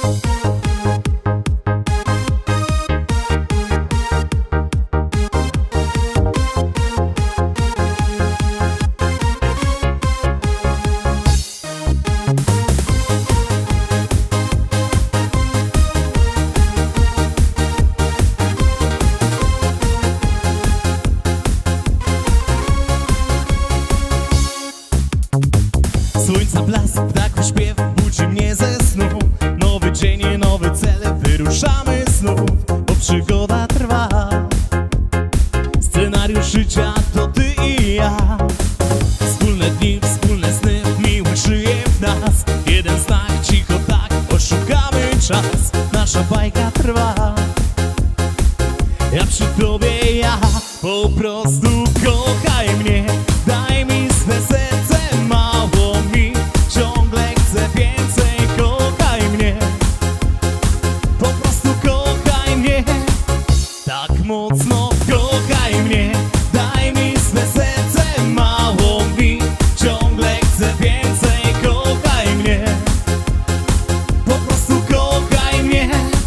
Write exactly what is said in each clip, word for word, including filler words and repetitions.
Słońca blask, ptaków śpiew budzi mnie ze snu. Nowy dzień, nowe cele, wyruszamy znów, bo przygoda trwa. Scenariusz życia to ty i ja. Wspólne dni, wspólne sny, miłość żyje w nas. Jeden znak, cicho tak, oszukamy czas. Nasza bajka trwa. Ja przy tobie, ja po prostu kochaj mnie. Daj mi swe serce, mało mi, ciągle chcę więcej. Kochaj mnie, po prostu kochaj mnie, tak mocno kochaj mnie. Daj mi swe serce, mało mi, ciągle chcę więcej. Kochaj mnie, po prostu kochaj mnie.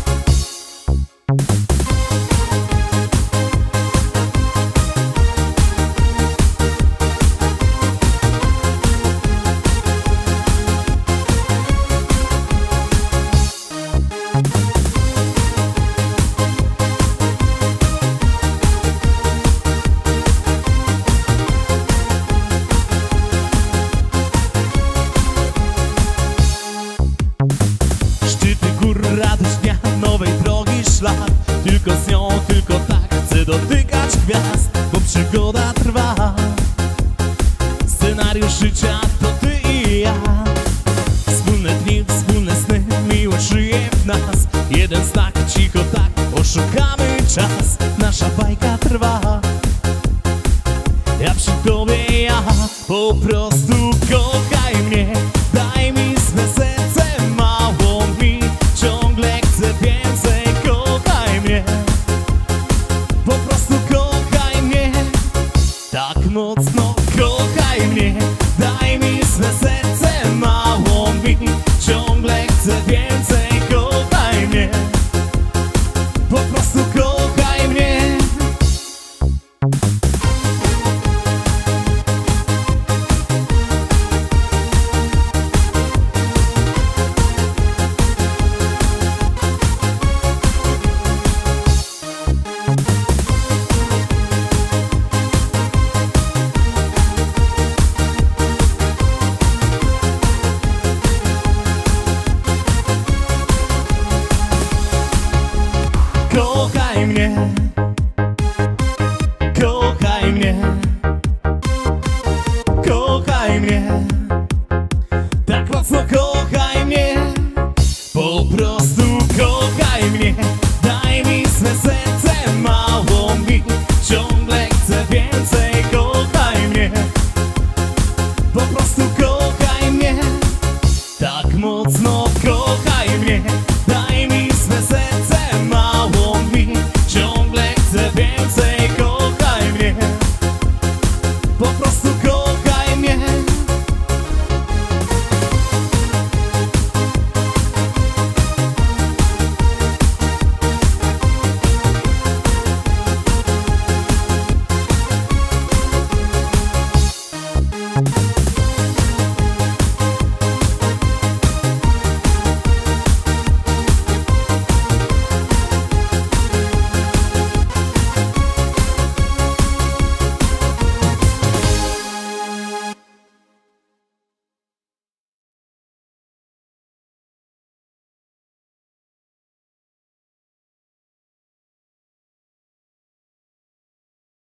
Radość dnia, nowej drogi szlak. Tylko z nią, tylko tak chcę dotykać gwiazd, bo przygoda trwa. Scenariusz życia to ty i ja. Wspólne dni, wspólne sny, miłość żyje w nas. Jeden znak, cicho tak, oszukamy czas. Nasza bajka trwa. Ja przy tobie, ja po prostu